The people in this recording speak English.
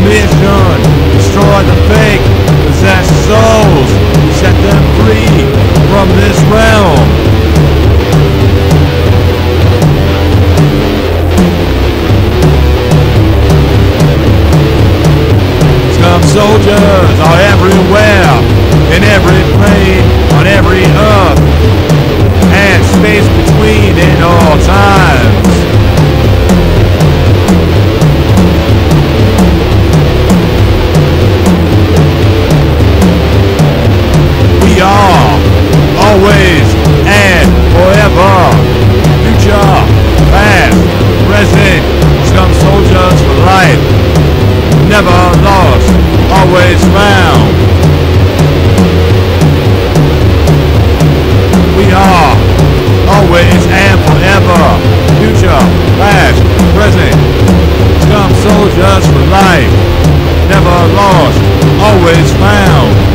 mission, destroy the fake, possess souls, set them free from this realm. Scum soldiers are everywhere, in every plane, on every earth, and space between in all times. We are always and forever, future, past, present, Scum soldiers for life, never lost, always found. We are always and forever, future, past, present, Scum soldiers for life, never lost, always found.